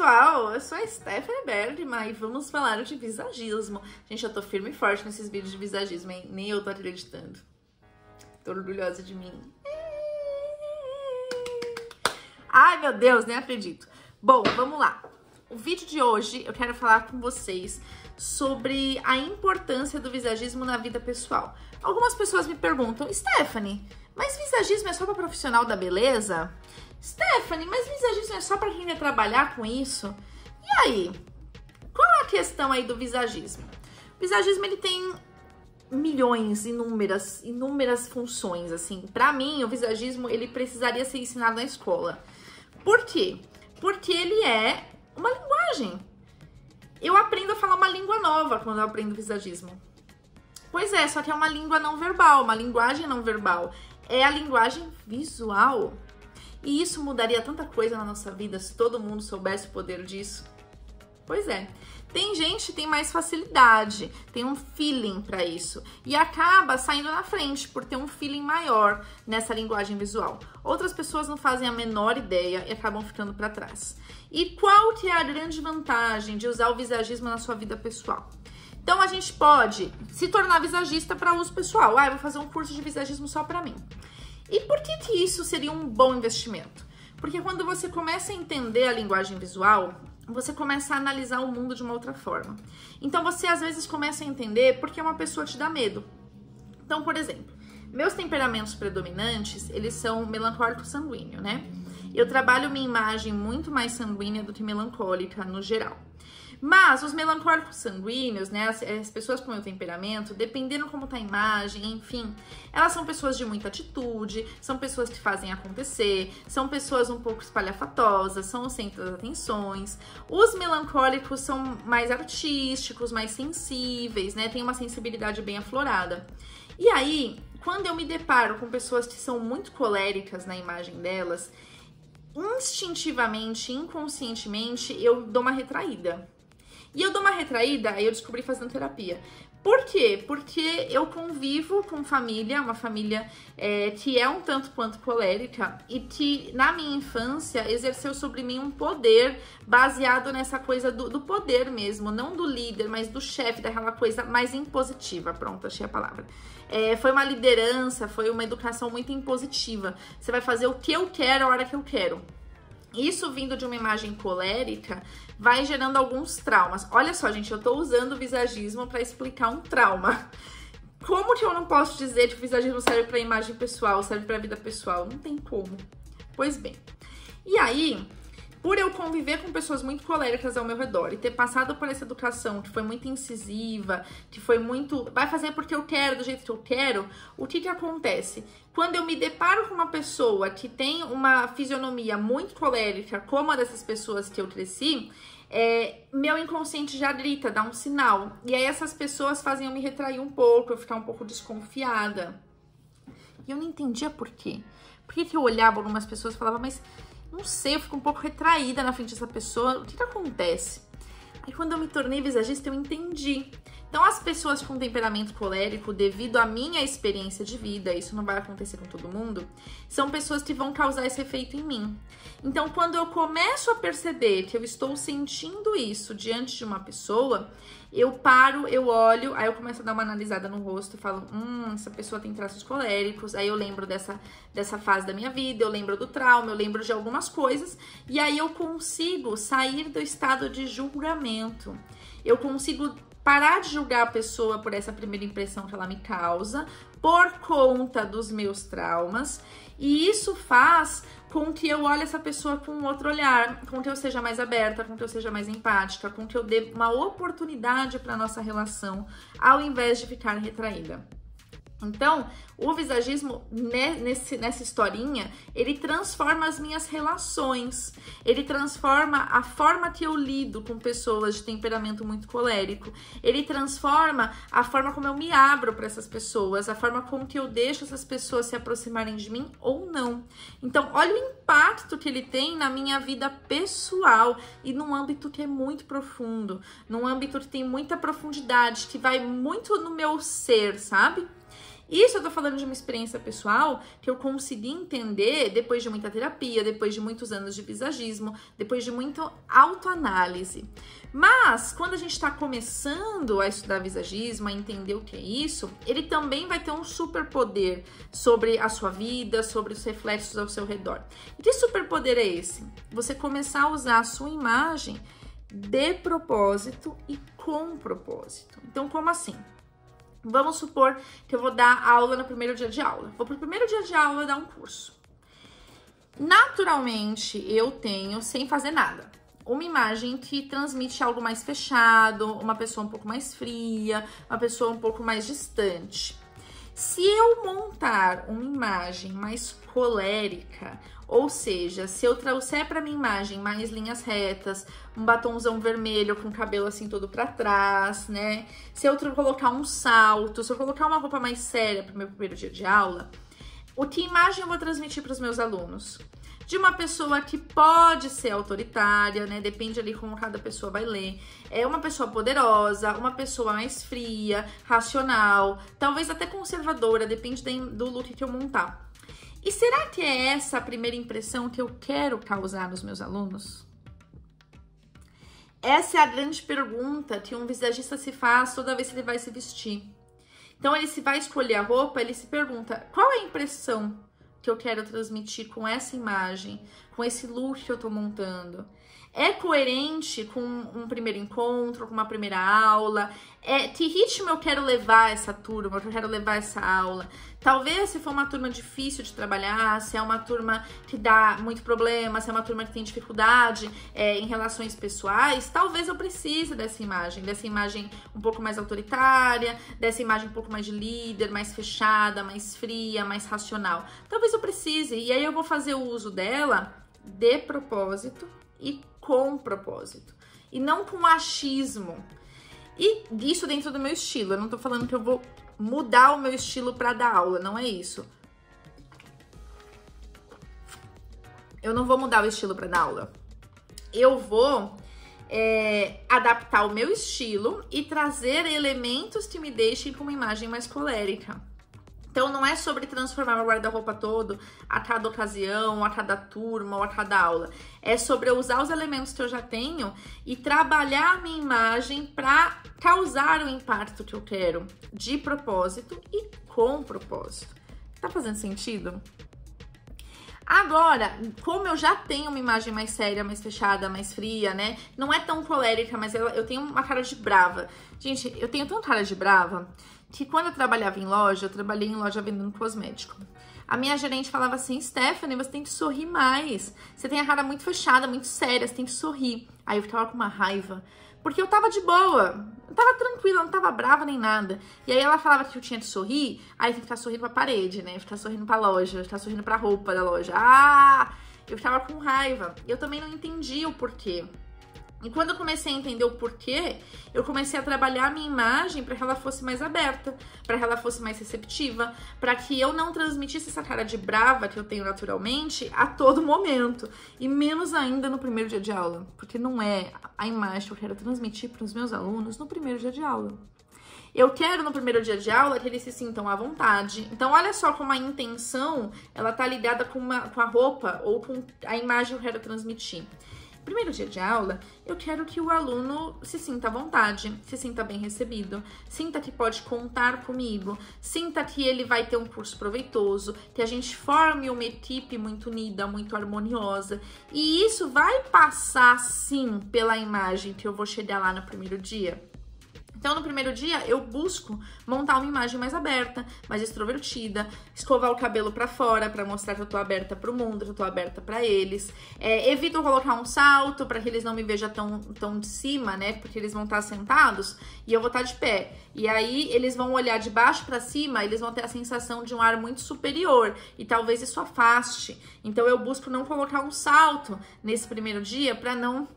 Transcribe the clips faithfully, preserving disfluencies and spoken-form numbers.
pessoal, eu sou a Stephanie Bergman e vamos falar de visagismo. Gente, eu tô firme e forte nesses vídeos de visagismo, hein? Nem eu tô acreditando. Tô orgulhosa de mim. Ai, meu Deus, nem acredito. Bom, vamos lá. O vídeo de hoje eu quero falar com vocês sobre a importância do visagismo na vida pessoal. Algumas pessoas me perguntam, Stephanie, mas visagismo é só para profissional da beleza? Stephanie, mas visagismo é só para quem quer trabalhar com isso? E aí? Qual é a questão aí do visagismo? O visagismo, ele tem milhões, inúmeras, inúmeras funções, assim. Para mim, o visagismo, ele precisaria ser ensinado na escola. Por quê? Porque ele é uma linguagem. Eu aprendo a falar uma língua nova quando eu aprendo visagismo. Pois é, só que é uma língua não verbal, uma linguagem não verbal. É a linguagem visual. E isso mudaria tanta coisa na nossa vida se todo mundo soubesse o poder disso. Pois é. Tem gente que tem mais facilidade, tem um feeling para isso e acaba saindo na frente por ter um feeling maior nessa linguagem visual. Outras pessoas não fazem a menor ideia e acabam ficando para trás. E qual que é a grande vantagem de usar o visagismo na sua vida pessoal? Então a gente pode se tornar visagista para uso pessoal. Ah, eu vou fazer um curso de visagismo só para mim. E por que que isso seria um bom investimento? Porque quando você começa a entender a linguagem visual, você começa a analisar o mundo de uma outra forma. Então você às vezes começa a entender porque uma pessoa te dá medo. Então, por exemplo, meus temperamentos predominantes, eles são melancólico sanguíneo, né? Eu trabalho minha imagem muito mais sanguínea do que melancólica no geral. Mas os melancólicos sanguíneos, né, as, as pessoas com meu temperamento, dependendo como tá a imagem, enfim, elas são pessoas de muita atitude, são pessoas que fazem acontecer, são pessoas um pouco espalhafatosas, são o centro das atenções. Os melancólicos são mais artísticos, mais sensíveis, né, tem uma sensibilidade bem aflorada. E aí, quando eu me deparo com pessoas que são muito coléricas na imagem delas, instintivamente, inconscientemente, eu dou uma retraída. E eu dou uma retraída, aí eu descobri fazendo terapia. Por quê? Porque eu convivo com família, uma família é, que é um tanto quanto colérica e que na minha infância exerceu sobre mim um poder baseado nessa coisa do, do poder mesmo, não do líder, mas do chefe, daquela coisa mais impositiva. Pronto, achei a palavra. É, foi uma liderança, foi uma educação muito impositiva. Você vai fazer o que eu quero a hora que eu quero. Isso vindo de uma imagem colérica vai gerando alguns traumas. Olha só, gente, eu tô usando o visagismo para explicar um trauma. Como que eu não posso dizer que o visagismo serve para imagem pessoal, serve para vida pessoal? Não tem como. Pois bem. E aí, por eu conviver com pessoas muito coléricas ao meu redor e ter passado por essa educação que foi muito incisiva, que foi muito... vai fazer porque eu quero, do jeito que eu quero, o que que acontece? Quando eu me deparo com uma pessoa que tem uma fisionomia muito colérica, como a dessas pessoas que eu cresci, é, meu inconsciente já grita, dá um sinal. E aí essas pessoas fazem eu me retrair um pouco, eu ficar um pouco desconfiada. E eu não entendia por quê. Por que que eu olhava algumas pessoas e falava, mas... não sei, eu fico um pouco retraída na frente dessa pessoa. O que que acontece? Aí quando eu me tornei visagista, eu entendi. Então as pessoas com temperamento colérico, devido à minha experiência de vida, isso não vai acontecer com todo mundo, são pessoas que vão causar esse efeito em mim. Então quando eu começo a perceber que eu estou sentindo isso diante de uma pessoa, eu paro, eu olho, aí eu começo a dar uma analisada no rosto e falo, hum, essa pessoa tem traços coléricos, aí eu lembro dessa, dessa fase da minha vida, eu lembro do trauma, eu lembro de algumas coisas, e aí eu consigo sair do estado de julgamento. Eu consigo parar de julgar a pessoa por essa primeira impressão que ela me causa, por conta dos meus traumas, e isso faz com que eu olhe essa pessoa com um outro olhar, com que eu seja mais aberta, com que eu seja mais empática, com que eu dê uma oportunidade para nossa relação, ao invés de ficar retraída. Então, o visagismo, nesse, nessa historinha, ele transforma as minhas relações, ele transforma a forma que eu lido com pessoas de temperamento muito colérico, ele transforma a forma como eu me abro para essas pessoas, a forma como que eu deixo essas pessoas se aproximarem de mim ou não. Então, olha o impacto que ele tem na minha vida pessoal e num âmbito que é muito profundo, num âmbito que tem muita profundidade, que vai muito no meu ser, sabe? Isso eu tô falando de uma experiência pessoal que eu consegui entender depois de muita terapia, depois de muitos anos de visagismo, depois de muita autoanálise. Mas, quando a gente tá começando a estudar visagismo, a entender o que é isso, ele também vai ter um superpoder sobre a sua vida, sobre os reflexos ao seu redor. E que superpoder é esse? Você começar a usar a sua imagem de propósito e com propósito. Então, como assim? Vamos supor que eu vou dar aula no primeiro dia de aula. Vou pro primeiro dia de aula dar um curso. Naturalmente, eu tenho, sem fazer nada, uma imagem que transmite algo mais fechado, uma pessoa um pouco mais fria, uma pessoa um pouco mais distante. Se eu montar uma imagem mais colérica, ou seja, se eu trouxer para minha imagem mais linhas retas, um batomzão vermelho com o cabelo assim todo para trás, né? Se eu colocar um salto, se eu colocar uma roupa mais séria para o meu primeiro dia de aula, o que imagem eu vou transmitir para os meus alunos? De uma pessoa que pode ser autoritária, né? Depende ali como cada pessoa vai ler. É uma pessoa poderosa, uma pessoa mais fria, racional, talvez até conservadora, depende do look que eu montar. E será que é essa a primeira impressão que eu quero causar nos meus alunos? Essa é a grande pergunta que um visagista se faz toda vez que ele vai se vestir. Então, ele se vai escolher a roupa, ele se pergunta, qual é a impressão que eu quero transmitir com essa imagem, com esse look que eu tô montando? É coerente com um primeiro encontro, com uma primeira aula? É, que ritmo eu quero levar essa turma, eu quero levar essa aula? Talvez se for uma turma difícil de trabalhar, se é uma turma que dá muito problema, se é uma turma que tem dificuldade é, em relações pessoais, talvez eu precise dessa imagem, dessa imagem um pouco mais autoritária, dessa imagem um pouco mais de líder, mais fechada, mais fria, mais racional. Talvez eu precise, e aí eu vou fazer o uso dela de propósito e com propósito, e não com achismo. E isso dentro do meu estilo. Eu não tô falando que eu vou mudar o meu estilo para dar aula, não é isso. Eu não vou mudar o estilo para dar aula. Eu vou é, adaptar o meu estilo e trazer elementos que me deixem com uma imagem mais colérica. Então, não é sobre transformar meu guarda-roupa todo a cada ocasião, a cada turma ou a cada aula. É sobre eu usar os elementos que eu já tenho e trabalhar a minha imagem para causar o impacto que eu quero, de propósito e com propósito. Tá fazendo sentido? Agora, como eu já tenho uma imagem mais séria, mais fechada, mais fria, né? Não é tão colérica, mas eu, eu tenho uma cara de brava. Gente, eu tenho tão cara de brava que quando eu trabalhava em loja, eu trabalhei em loja vendendo cosmético. A minha gerente falava assim, Stephanie, você tem que sorrir mais. Você tem a cara muito fechada, muito séria, você tem que sorrir. Aí eu ficava com uma raiva, porque eu tava de boa, eu tava tranquila, não tava brava nem nada. E aí ela falava que eu tinha que sorrir, aí tem que ficar sorrindo pra parede, né? Ficar sorrindo pra loja, ficar sorrindo pra roupa da loja. Ah! Eu ficava com raiva. E eu também não entendia o porquê. E quando eu comecei a entender o porquê, eu comecei a trabalhar a minha imagem para que ela fosse mais aberta, para que ela fosse mais receptiva, para que eu não transmitisse essa cara de brava que eu tenho naturalmente a todo momento, e menos ainda no primeiro dia de aula, porque não é a imagem que eu quero transmitir para os meus alunos no primeiro dia de aula. Eu quero no primeiro dia de aula que eles se sintam à vontade. Então, olha só como a intenção, ela tá ligada com, uma, com a roupa ou com a imagem que eu quero transmitir. Primeiro dia de aula, eu quero que o aluno se sinta à vontade, se sinta bem recebido, sinta que pode contar comigo, sinta que ele vai ter um curso proveitoso, que a gente forme uma equipe muito unida, muito harmoniosa. E isso vai passar, sim, pela imagem que eu vou chegar lá no primeiro dia. Então, no primeiro dia, eu busco montar uma imagem mais aberta, mais extrovertida, escovar o cabelo pra fora pra mostrar que eu tô aberta pro mundo, que eu tô aberta pra eles. É, evito colocar um salto pra que eles não me vejam tão, tão de cima, né? Porque eles vão estar sentados e eu vou estar de pé. E aí, eles vão olhar de baixo pra cima, eles vão ter a sensação de um ar muito superior e talvez isso afaste. Então, eu busco não colocar um salto nesse primeiro dia pra não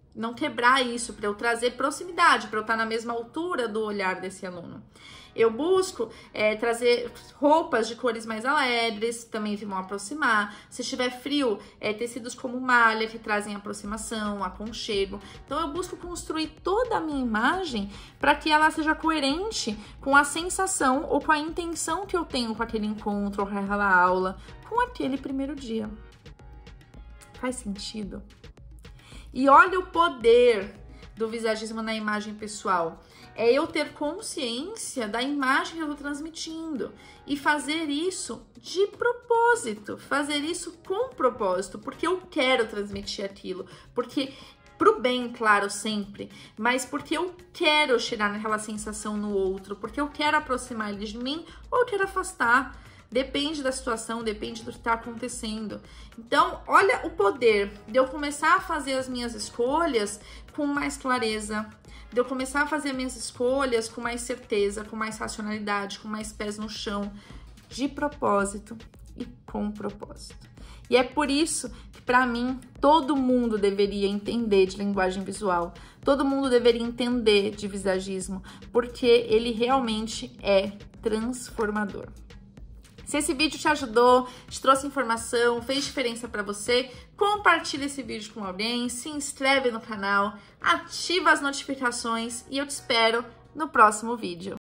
não quebrar isso, para eu trazer proximidade, para eu estar na mesma altura do olhar desse aluno. Eu busco é, trazer roupas de cores mais alegres, também vão aproximar. Se estiver frio, é, tecidos como malha, que trazem aproximação, aconchego. Então, eu busco construir toda a minha imagem para que ela seja coerente com a sensação ou com a intenção que eu tenho com aquele encontro, com aquela aula, com aquele primeiro dia. Faz sentido? E olha o poder do visagismo na imagem pessoal. É eu ter consciência da imagem que eu tô transmitindo e fazer isso de propósito, fazer isso com propósito, porque eu quero transmitir aquilo, porque pro bem, claro, sempre, mas porque eu quero chegar naquela sensação no outro, porque eu quero aproximar eles de mim ou eu quero afastar. Depende da situação, depende do que está acontecendo. Então, olha o poder de eu começar a fazer as minhas escolhas com mais clareza, de eu começar a fazer minhas escolhas com mais certeza, com mais racionalidade, com mais pés no chão, de propósito e com propósito. E é por isso que, para mim, todo mundo deveria entender de linguagem visual, todo mundo deveria entender de visagismo, porque ele realmente é transformador. Se esse vídeo te ajudou, te trouxe informação, fez diferença para você, compartilha esse vídeo com alguém, se inscreve no canal, ativa as notificações e eu te espero no próximo vídeo.